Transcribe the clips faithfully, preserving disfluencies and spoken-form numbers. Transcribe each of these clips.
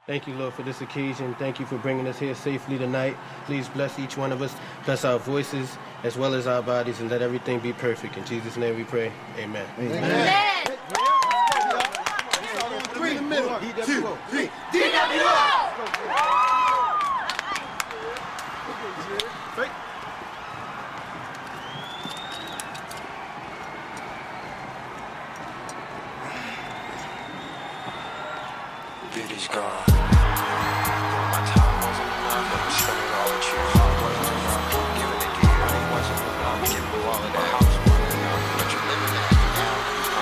Thank you, Lord, for this occasion. Thank you for bringing us here safely tonight. Please bless each one of us. Bless our voices as well as our bodies, and let everything be perfect. In Jesus' name we pray. Amen. Amen. Amen. Three, one, two, three. D W O! Beauty's gone. My time wasn't enough. I was spending all with you. Heart wasn't enough. Giving it to you. Money wasn't enough. Giving you all of the house wasn't enough. But you're living that now.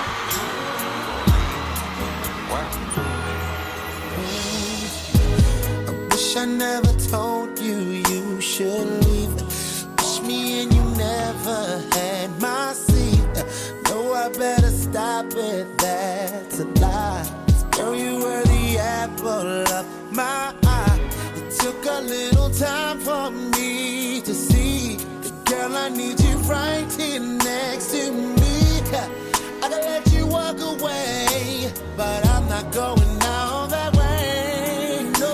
I wish I never told you you should leave. Wish me and you never had my seat. Know I better stop it. That's a lie. Girl, you were the apple of my eye. It took a little time for me to see that, girl, I need you right here next to me. I could let you walk away, but I'm not going out that way. No,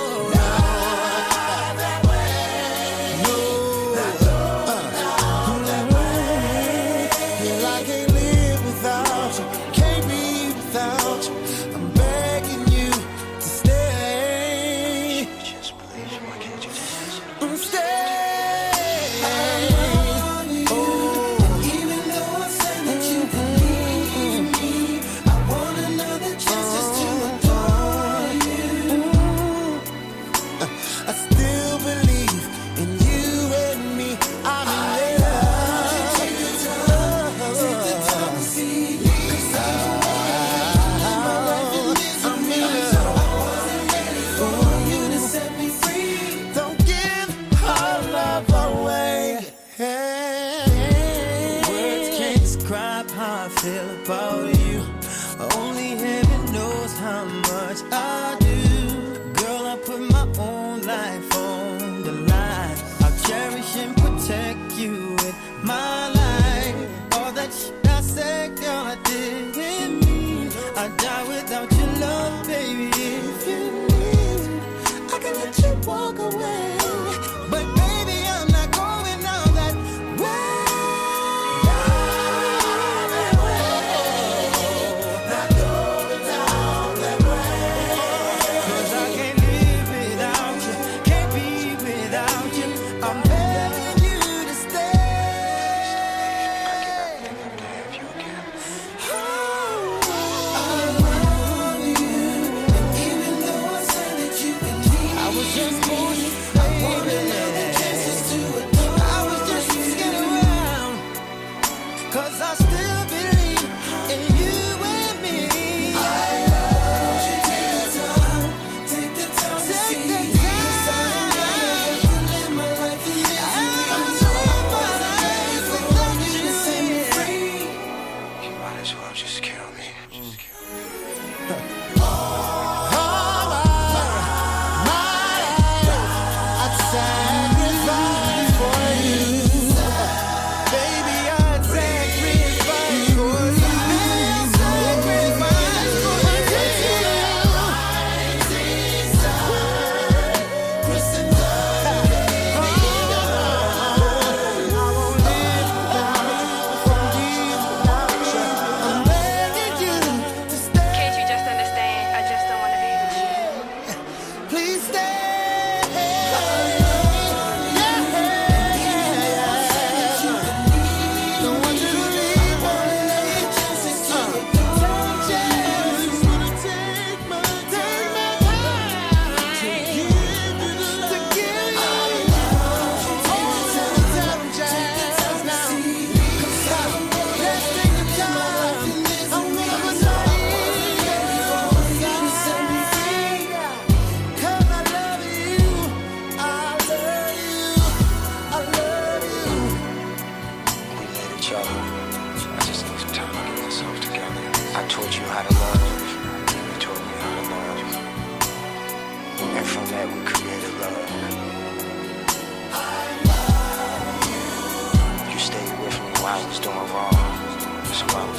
not that way. No, not going that way. Girl, I can't live without you. Can't be without you.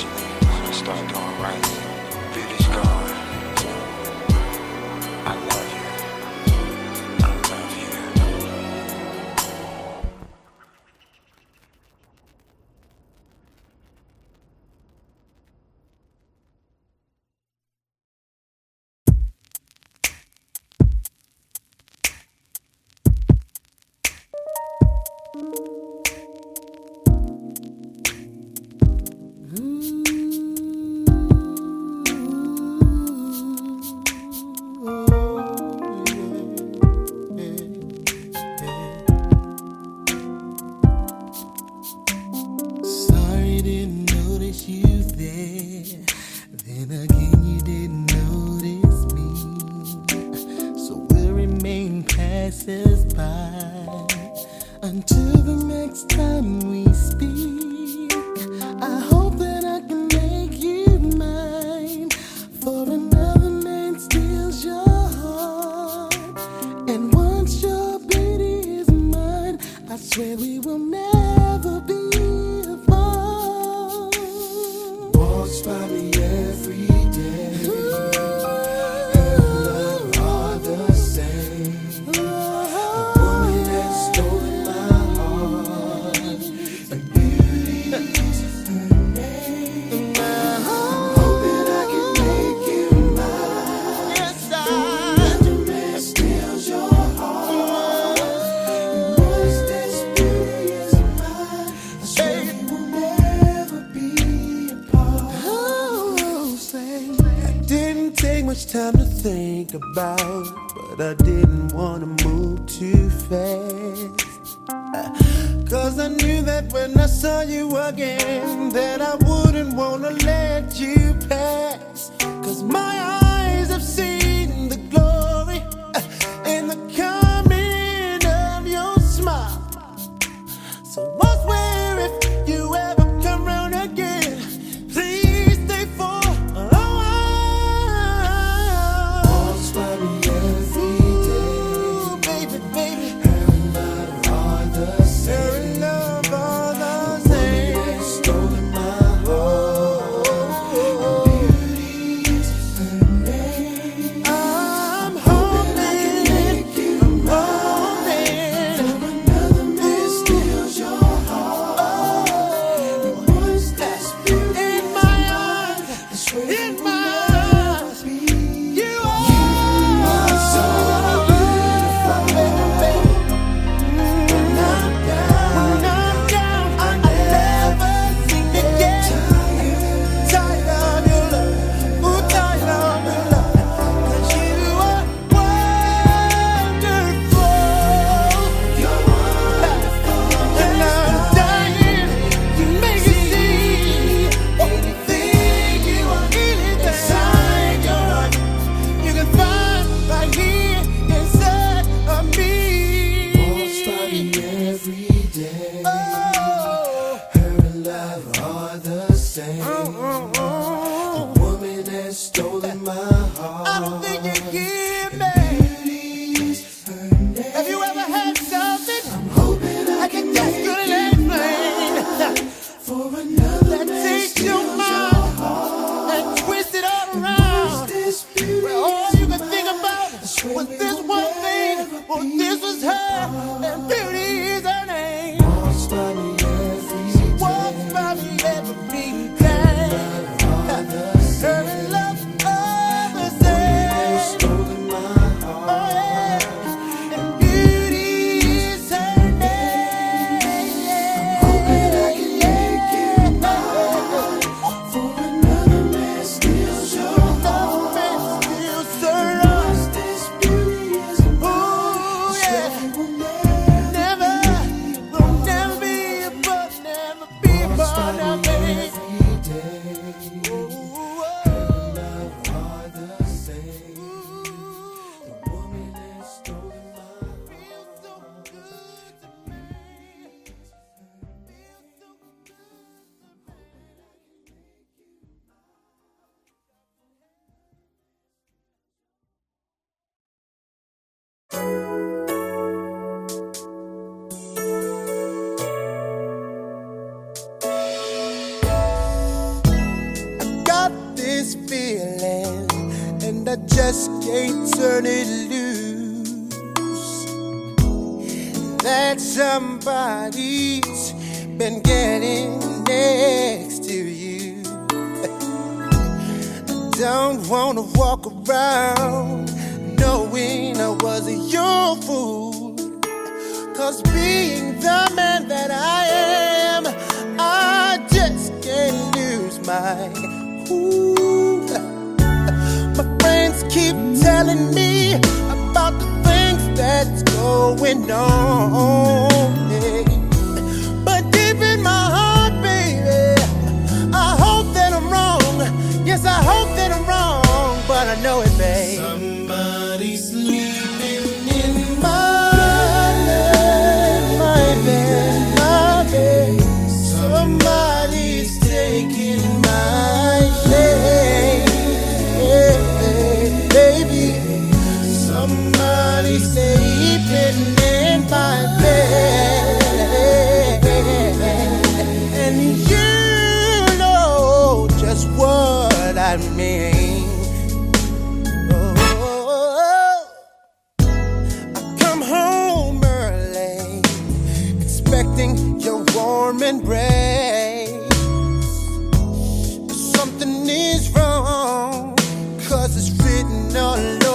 Start doing right. Beauty's gone. I love passes by. Until the next time we speak, I hope that I can make you mine. For another man steals your heart, and once your beauty is mine, I swear we will never be apart. Walks by me every day. Time to think about it, but I didn't want to move too fast. Cause I knew that when I saw you again, that I wouldn't want to let you pass. Cause my eyes have seen the glory in the coming of your smile. So I swear if you ever come round again, please stay for I just can't turn it loose. That somebody's been getting next to you. I don't wanna walk around knowing I was your fool. Cause being the man that I am, I just can't lose my cool. My friends keep telling me about the things that's going on, yeah. But deep in my heart, baby, I hope that I'm wrong. Yes, I hope that I'm wrong, but I know it, babe. Somebody's sleeping In my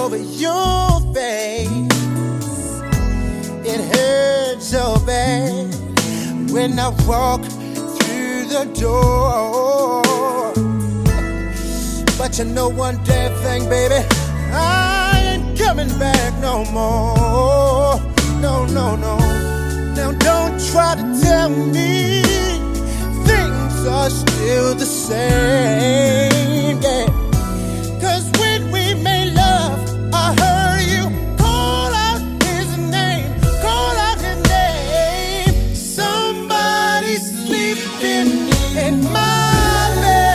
over your face. It hurts so bad when I walk through the door. But you know one damn thing, baby, I ain't coming back no more. No, no, no. Now don't try to tell me things are still the same, yeah. Cause when we made love, I heard you call out his name, call out his name. Somebody's sleeping in my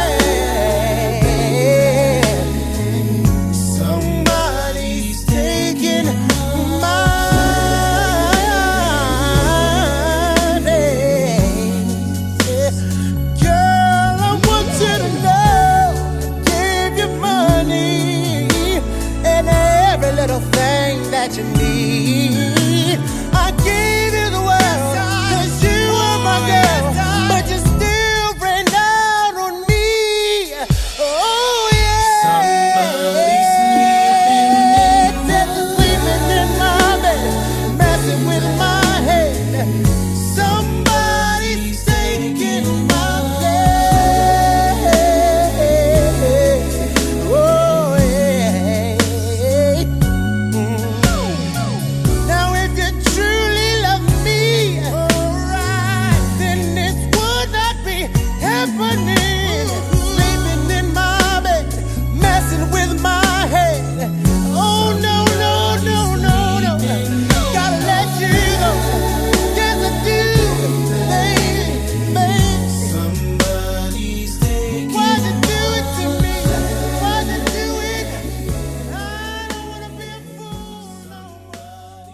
bed. Somebody's taking my bed. Girl, I want you to know I gave you money and every little thing that you need. I gave you the world, cause you were my girl, but you still ran out on me. Oh yeah. Somebody's sleeping in my bed, messing with my head. Somebody's taking my place. Oh yeah. Now if you truly love me, alright, then this would not be happening. Sleeping in my bed, messing with my head. Oh no, no, no, no, no. Gotta let you go. Yes, I do, baby, baby. Somebody's taking. Why'd you do it to me? Why'd you do it? I don't wanna be a fool no more.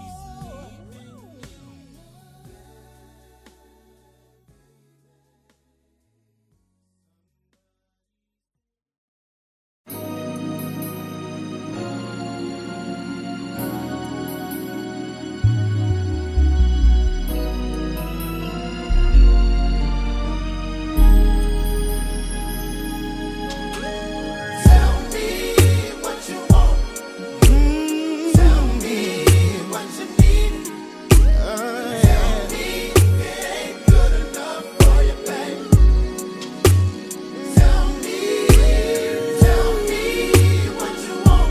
Tell me what you want. Tell me what you need. Tell me it ain't good enough for you, babe. Tell me, tell me what you want.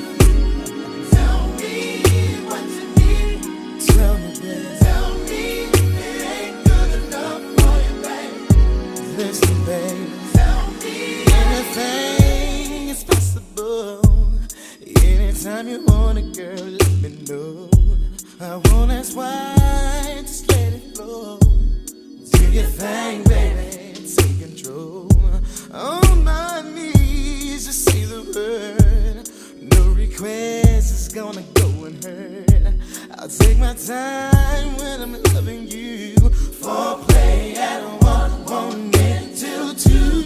Tell me what you need. Tell me, babe. Tell me it ain't good enough for you, babe. Listen, babe. Tell me anything is possible. Anytime you want it, girl, let me know. I won't ask why, just let it flow. Do your thing, baby, take control. On my knees, just say the word. No request is gonna go unheard. I'll take my time when I'm loving you. Foreplay at one, one minute till two.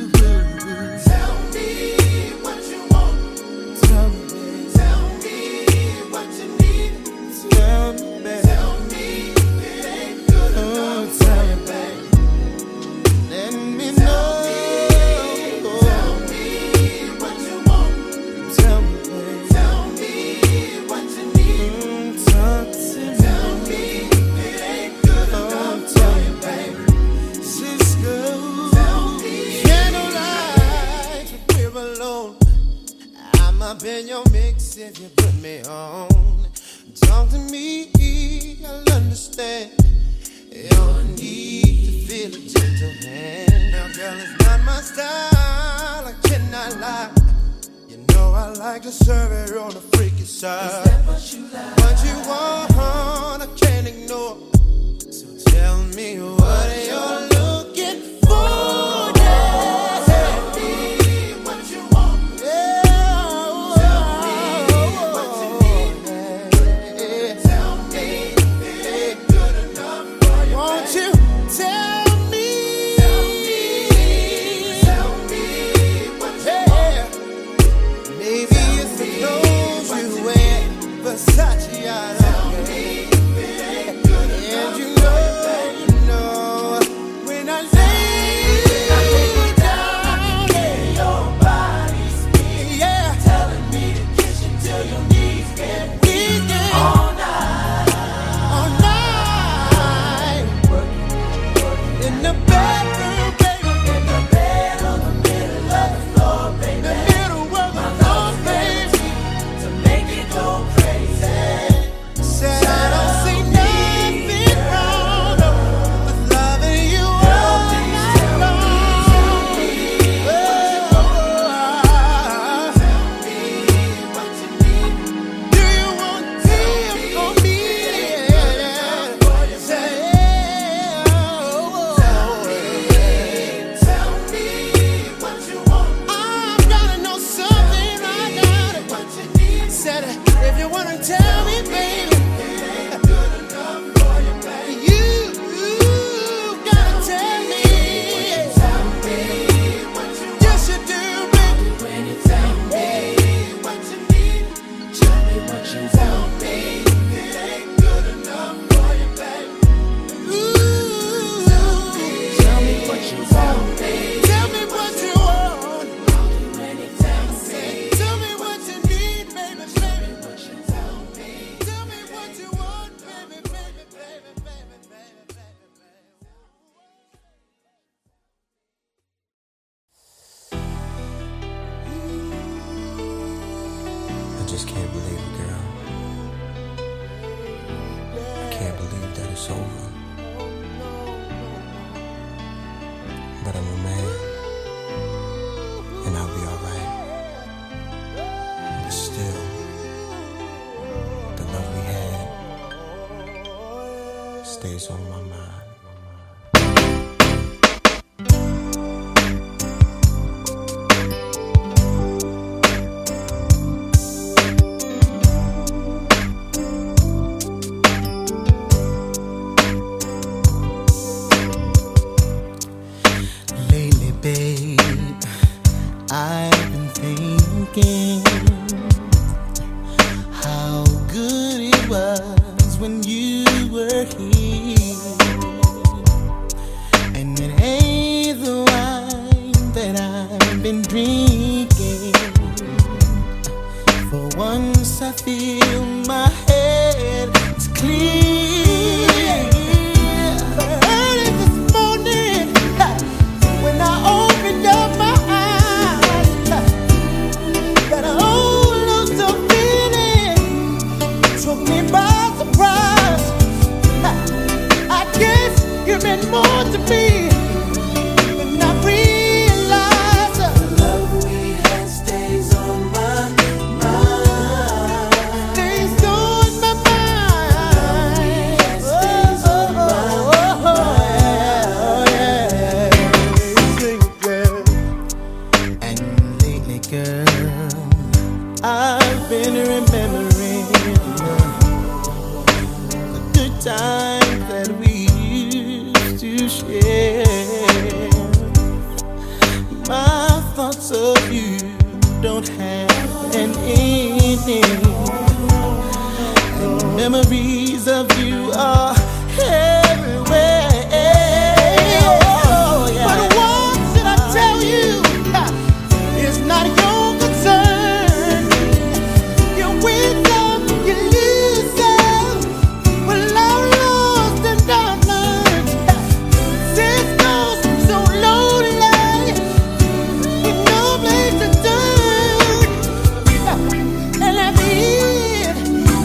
Tell me what you want. Tell me, babe. Tell me what you need. Tell me, babe. Tell me it ain't good enough. Tell me, babe. Let me know. Tell me what you want. Tell me, babe. Tell me what you need. Talk to me. Tell me it ain't good enough. Tell me, babe. Cisco. Tell me. Candlelight, we're alone. I'm up in your mix if you put me on. Talk to me, I'll understand your need to feel a gentle hand. Now, girl, it's not my style, I cannot lie. You know I like to serve it on the freaky side. Is that what you like? What you want, I can't ignore. So tell me what you're looking for. Yeah. Tell me what you want. Yeah. Tell me what you need. Yeah. Tell me it ain't good enough for you. Won't you tell me? Tell me. Tell me what you want. Maybe it's the clothes you wear, Versace just can't believe it, girl. I can't believe that it's over. But I'm a man, and I'll be alright. But still, the love we had stays on my mind. I've been thinking how good it was when you were here, and it ain't the wine that I've been drinking. For once I feel my head is clear. Early this morning when I opened up my meant more to me than I realized. The love we had stays on my mind. Stays on my mind. The love we had stays oh, on oh, my oh, mind. Yeah. And lately, girl, I've been remembering the good times that we to share. My thoughts of you don't have an ending, and memories of you are everywhere. Oh, yeah. But what should I tell you? It's not your concern. You win some, you lose some. Well, I'm lost and I'm learned. This goes so lonely, with no place to turn. And at the end,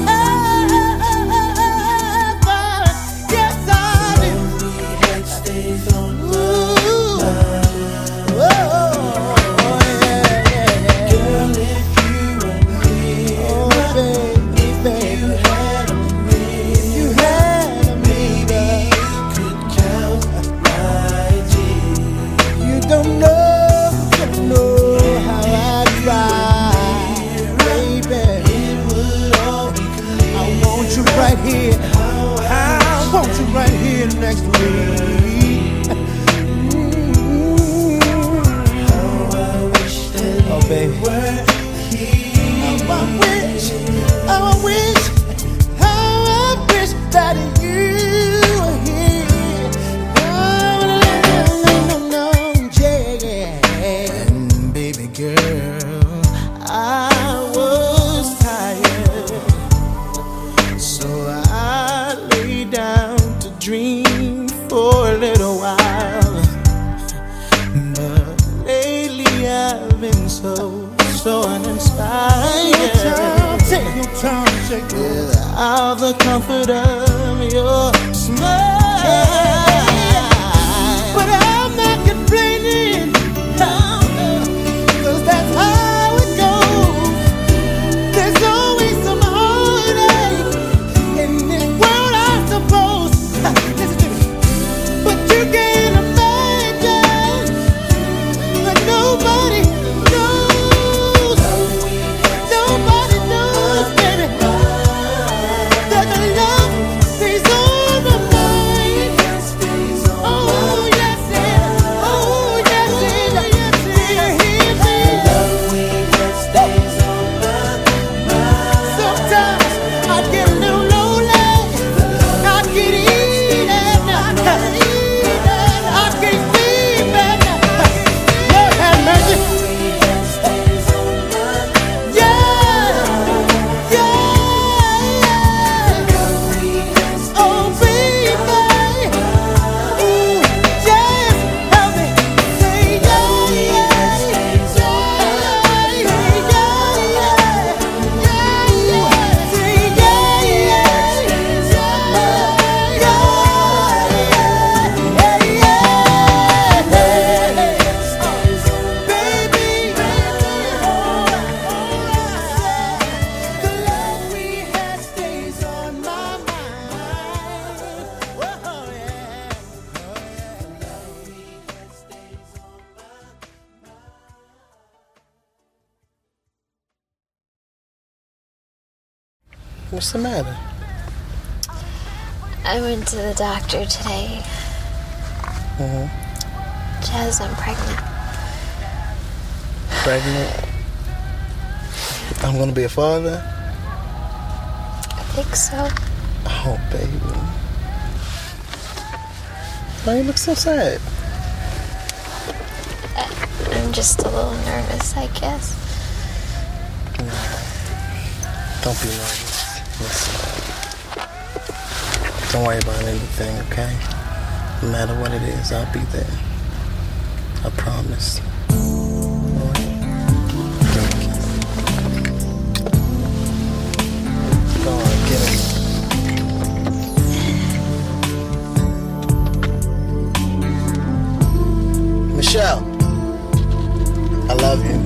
ever, yes I do. The head stays on my mind. Oh, yeah, yeah, yeah. Girl, if you were here, oh, baby, baby, you had a me, you had a me, baby, you could count my tears. You don't know, don't know how I cry, baby. It would all be clear. I want you right here. I want you right here next to me. How I wish that oh, baby. You were here. How I wish, how I wish, how I wish that you were here. No, no, no, no, yeah. And baby girl, I was tired Without the comfort of your smile. But I'm not complaining, cause that's how it goes. There's always some heartache in this world, I suppose. Listen to me. But you can't imagine that nobody knows. Nobody knows, baby, that the love stays on my mind. Oh yes it, oh yes it, yes it. Hear me? Sometimes I get a little lonely, I get eaten, I can't sleep at night. Lord have mercy. Yeah, yeah. Oh baby, ooh, just help me say yeah, yeah, yeah, yeah, yeah, yeah, say yeah, yeah, What's the matter? I went to the doctor today. Mm-hmm. Jazz, I'm pregnant. Pregnant? I'm gonna be a father? I think so. Oh, baby. Why you look so sad? I, I'm just a little nervous, I guess. Don't be nervous. Listen. Don't worry about anything, okay? No matter what it is, I'll be there. I promise. Go on, get it. Michelle, I love you.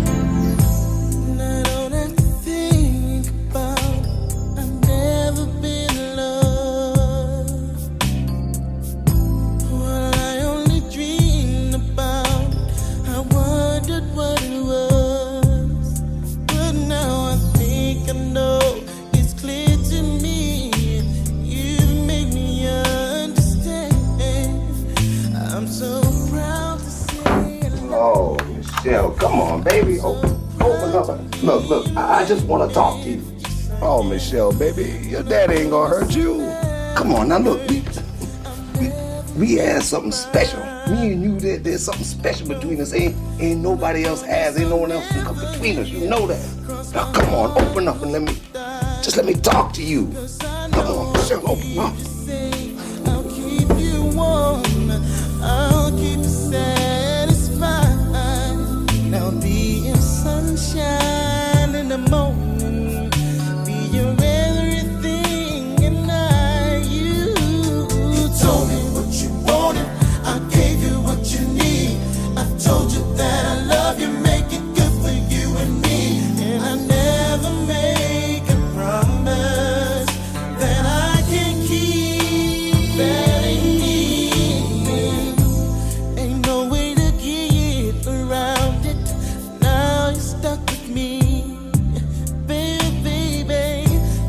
Come on, baby. Open, open up. Look, look, I, I just want to talk to you. Oh, Michelle, baby, your daddy ain't gonna hurt you. Come on, now look, we, we, we had something special. Me and you, there, there's something special between us. Ain't, ain't nobody else has, ain't no one else can come between us. You know that. Now, come on, open up and let me, just let me talk to you. Come on, Michelle, open up. I'll keep you warm, I'll keep you satisfied. I'll be your sunshine in the morning, be your everything, and I, you. You told me what you wanted, I gave you what you need. I told you that I love you, make it good for you and me. And I never make a promise that I can keep. That ain't me. Ain't no way to get around it. Now you're stuck with me, baby, baby.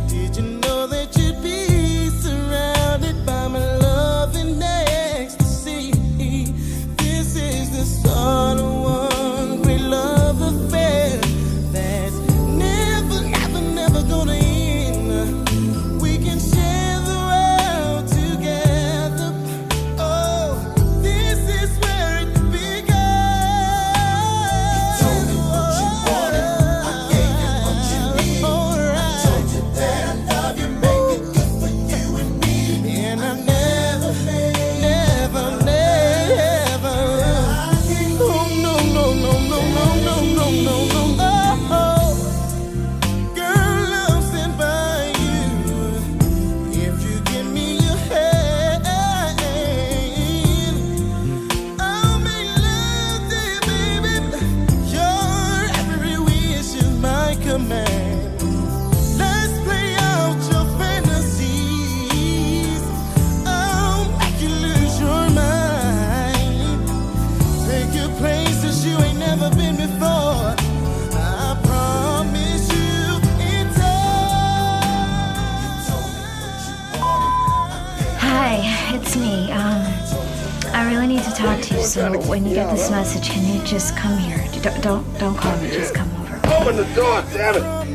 it's me. Um, I really need to talk to you. So when you get this message, can you just come here? Don't don't, don't call me. Just come over. Open the door, damn it.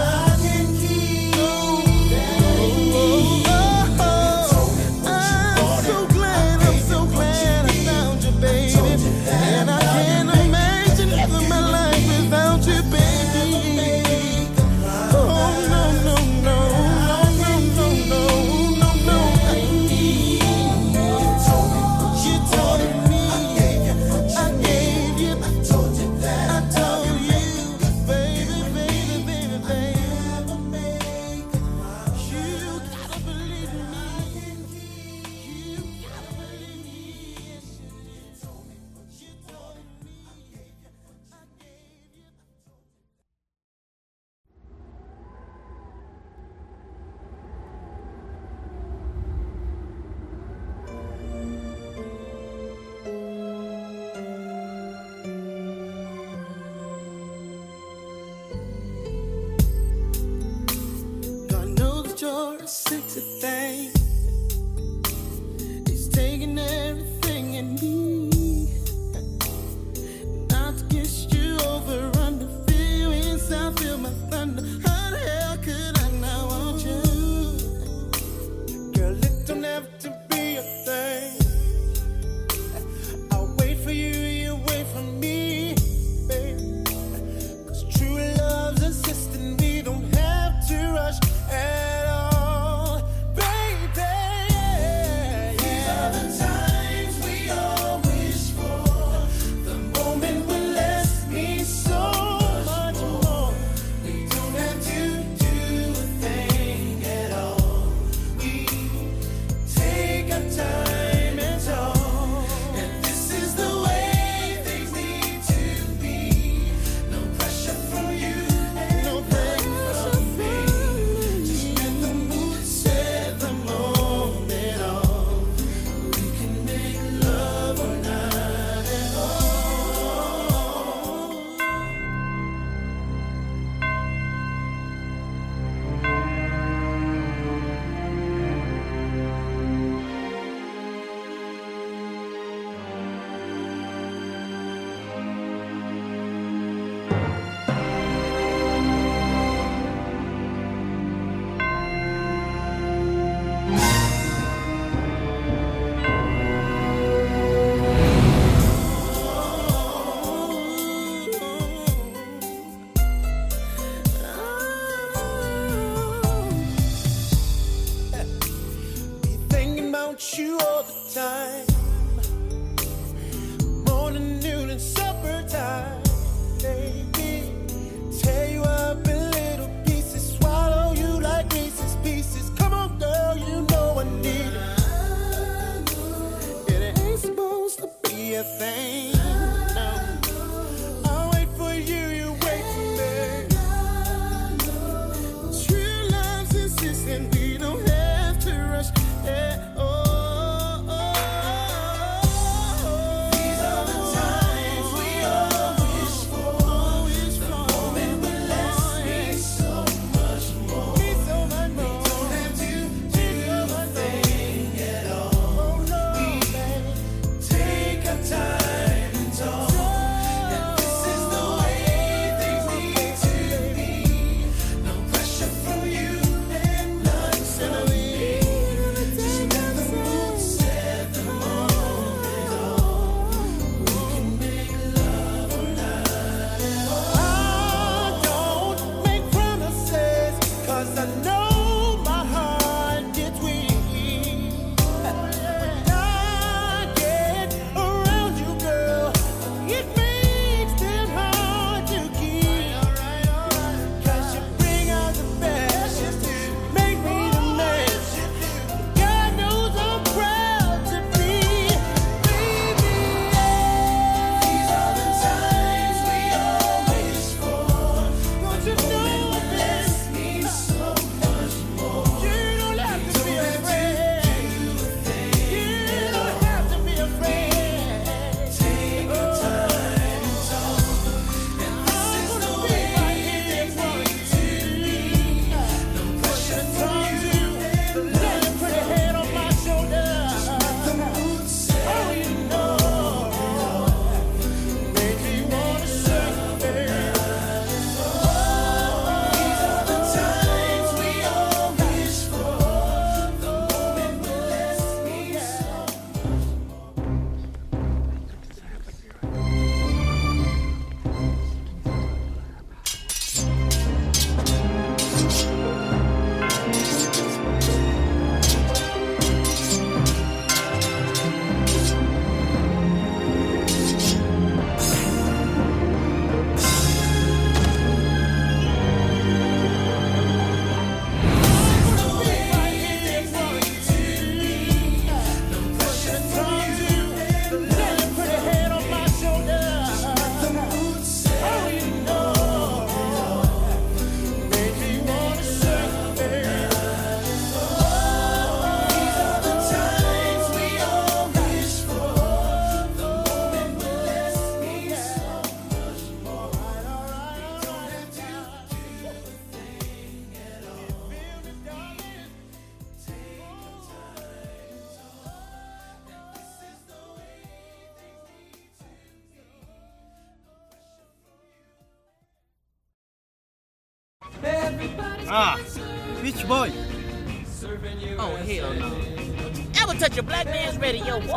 Sexy thing, it's taking everything in me. Not to kiss you over, under, feel you inside, feel my thunder. How the hell could I not want you? Girl, it don't have to be a thing. I'll wait for you, you wait for me, baby. Cause true love's a system, we don't have to rush at all. You all the time, morning, noon, and supper time, baby. Tear you up in little pieces, swallow you like Reese's Pieces. Come on, girl, you know I need it. It ain't supposed to be a thing. No, I'll wait for you, you wait for me. True love's insistent, we don't have to rush. Yeah, oh. Ah, Beach Boy. Oh, hell no. Ever touch a black man's radio, boy?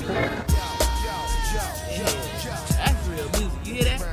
Yeah, that's real music. You hear that?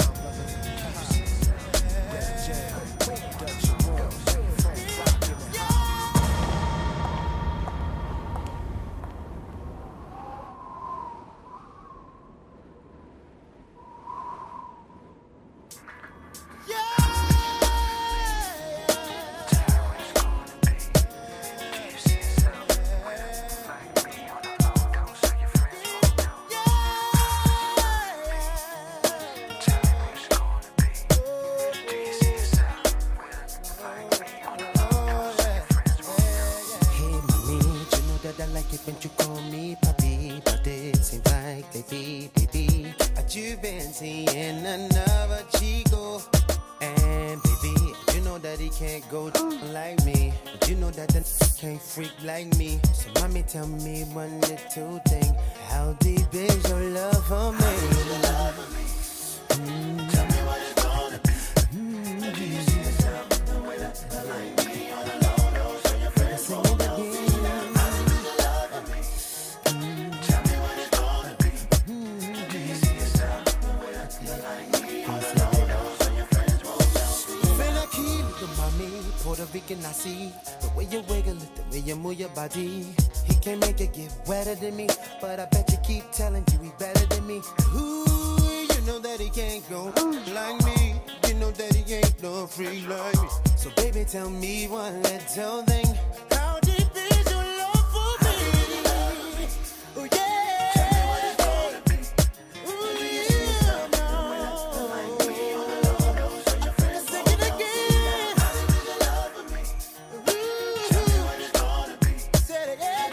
Tell me one little thing. How deep is your love for me? Mm. Tell me what it's gonna be. Mm. Do you see yourself the way that you like me on the low low so your friends won't know? How deep is your love for me? Mm. Tell me what it's gonna be. Mm. Do you see yourself the way that you like me on the low low so your friends won't know? Feel like he look at mommy, Puerto Rican I see. The way you wiggle it, the way you move your body. He can't make it get wetter than me, but I bet you keep telling you he better than me. Ooh, you know that he can't go like me. You know that he ain't no free like me. So baby, tell me one little thing. How deep is your love for me? Oh yeah. Tell me what it's gonna be. Ooh yeah, no. Like me on the low low, so your friends won't know. How deep is your love for me? Ooh, tell me what it's gonna be. Say it again.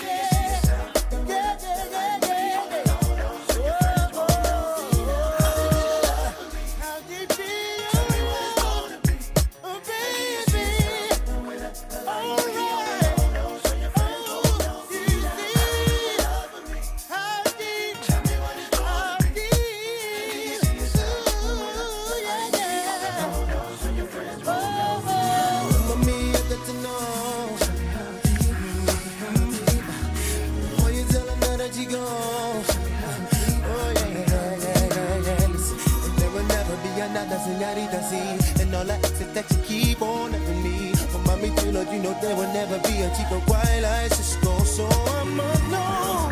And all I ask is that you keep on loving me. For mommy, you know, you know there will never be a chico quite like Cisco. So I'm no.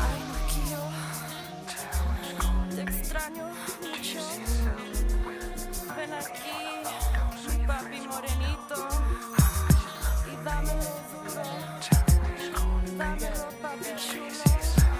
Te extraño mucho. Ven aquí, papi morenito, y dámelo duro. Dámelo, papi chulo.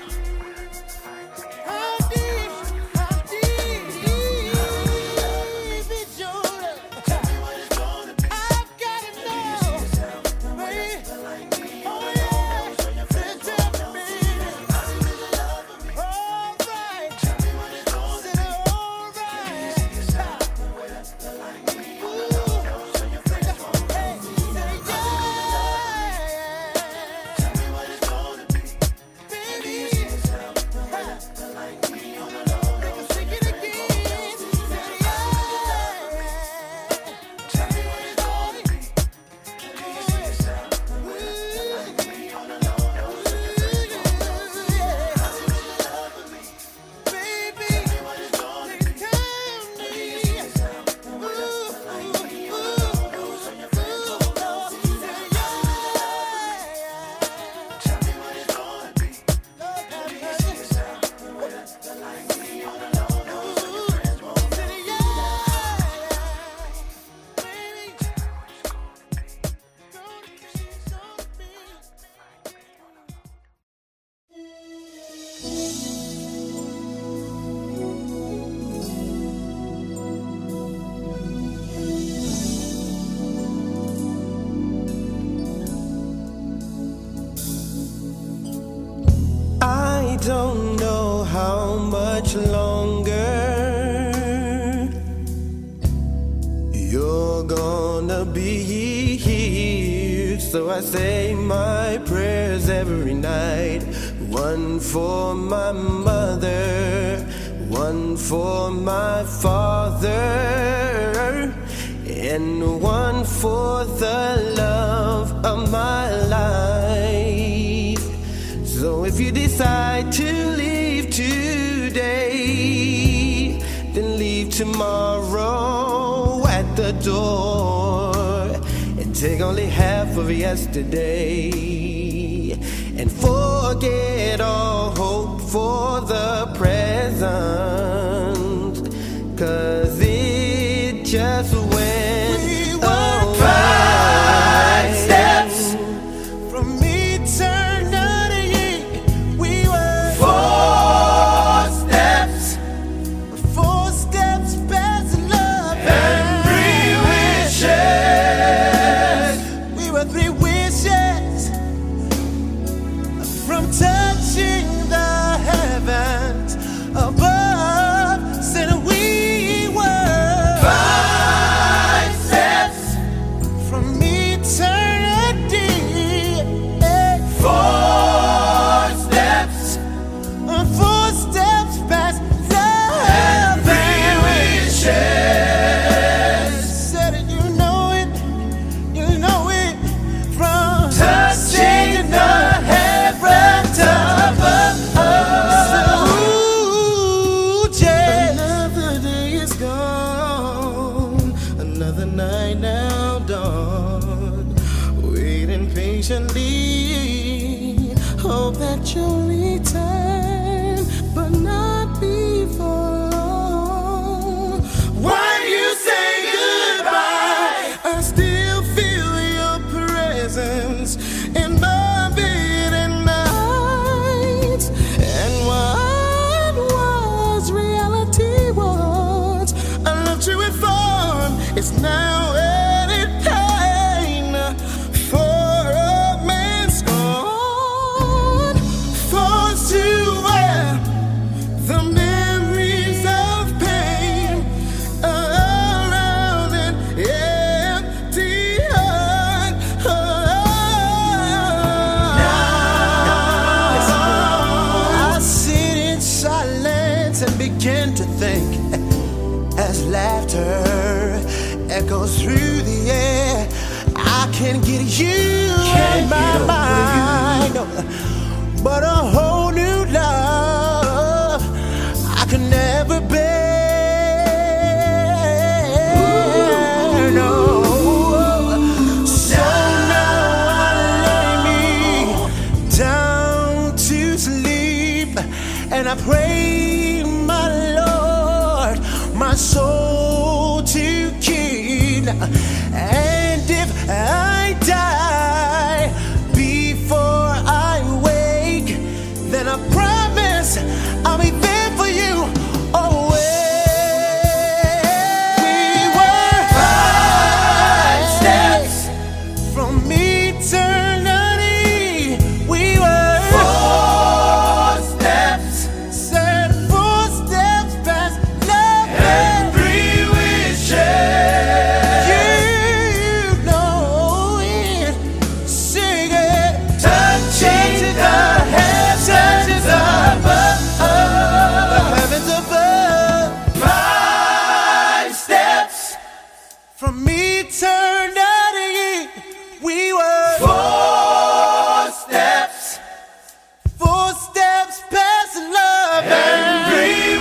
don't know how much longer you're gonna be here. So I say my prayers every night. One for my mother, one for my father, and one for the love of my life. So if you decide to leave today, then leave tomorrow at the door, and take only half of yesterday, and forget all hope for the present, 'cause it just went We were away. five steps from eternity. We were four steps, four steps past love and three wishes. We were three wishes from touching the heavens above. Said we were five steps from eternity. Four steps, four steps past love and three wishes. Said it, you know it, you know it, from touching the heavens above. So, ooh, yeah. Another day is gone, another night now dawn, waiting patiently, hope that you'll return, but not before long. While you say goodbye, I still feel your presence in my bed at night. And what was reality once, I loved you with fun, it's now added pain. For a man's gone, forced to wear the memories of pain around an empty heart. I sit in silence and begin to think as laughter echoes through the air. I can't get you in my mind, but a whole new love I can never bear. No. So now I lay me down to sleep, and I pray, my Lord, my soul to keep. And if I die before I wake, then I promise I'll be there for you always. We were five steps from eternity. We were four steps, said four steps past love and three wishes. You know it, sing it, touching the heavens above, the heavens above. Five steps from eternity. We were four steps, four steps past love and three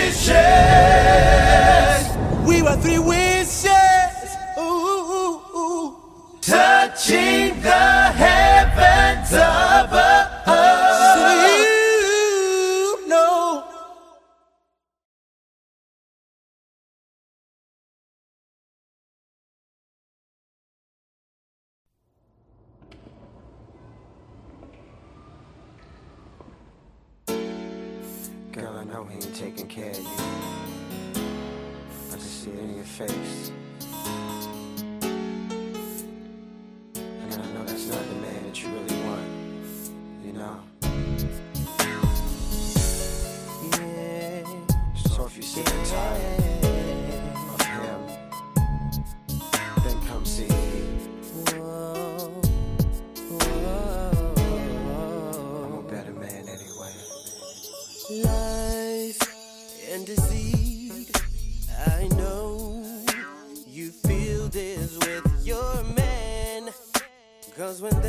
wishes. We were three wishes, ooh, ooh, ooh. Touching the heavens above. So you know. Girl, I know he ain't taking care of you. I just see it in your face. And I know that's not the man that you really want, you know? So if you're sick and tired of him, then come see me. I'm a better man anyway. Life and deceit, I know you feel this.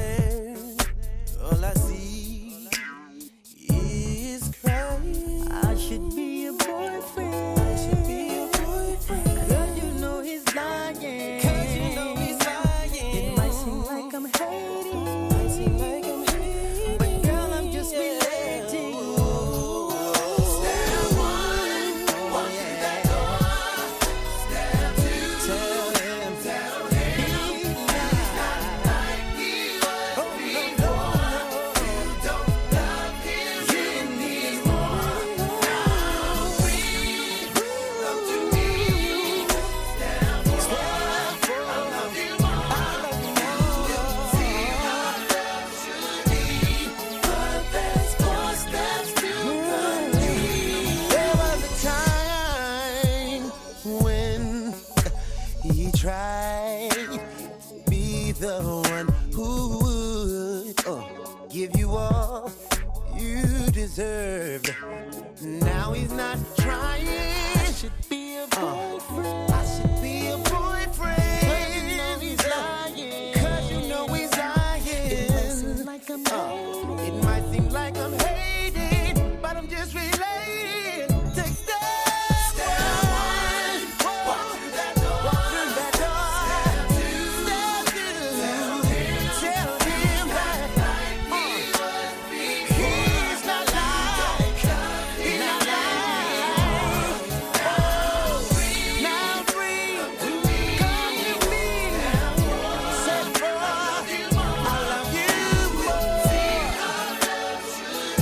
there, all I see is crying. I should be a boyfriend. I should be a boyfriend. Cause you know he's lying. Cause you know he's lying. It might seem like I'm hating. It might seem like I'm hating. But girl, I'm just relating. Step one, walk through that door. Step two, tell him, tell him he's not like he was before. You don't love him, you need more. Now breathe, come to me. Step four, I love you more. I love you more. See how love should be, but there's four steps to complete. There was a time when he tried to be the one who would uh, give you all you deserved. Now he's not trying. I should be a boyfriend. I should be a boyfriend. Cause you know he's lying. Cause you know he's lying. It might seem like I'm hating. It might seem like I'm hating, but I'm just relating. Take step one, walk through that door. Walk through that door. Step two, step two. Tell him, tell him that he's not like, he's not like. Oh, now breathe, come to me. Say, boy, I love you more.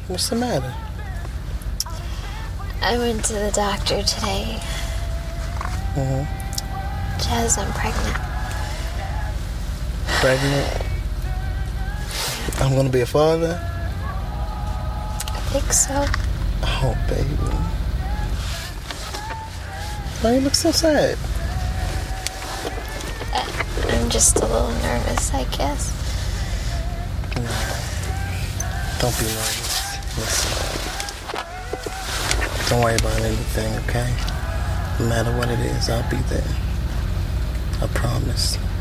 What's the matter? I went to the doctor today. Mm-hmm. Jazz, I'm pregnant. Pregnant? I'm gonna be a father? I think so. Oh, baby. Why you look so sad? I'm just a little nervous, I guess. No. Don't be nervous. Listen. Don't worry about anything, okay? No matter what it is, I'll be there. I promise.